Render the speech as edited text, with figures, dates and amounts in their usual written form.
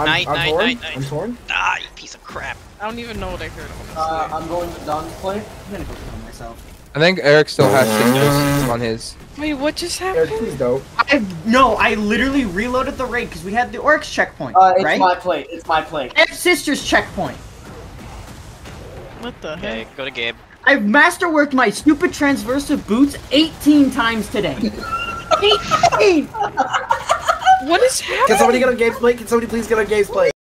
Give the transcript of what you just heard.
I'm torn. I'm torn. Ah, you piece of crap. I don't even know what I heard. I'm going to Don's play. I'm gonna go kill myself. I think Eric still has 6 doses on his. Wait, what just Eric, happened? please don't. No, I literally reloaded the raid because we had the Oryx checkpoint, It's right? my play. It's my play. I have Sister's checkpoint. What the Okay, heck? go to Gabe. I've masterworked my stupid transversive boots 18 times today. 18! What is happening? Can somebody get on Gabe's plate? Can somebody please get on Gabe's plate?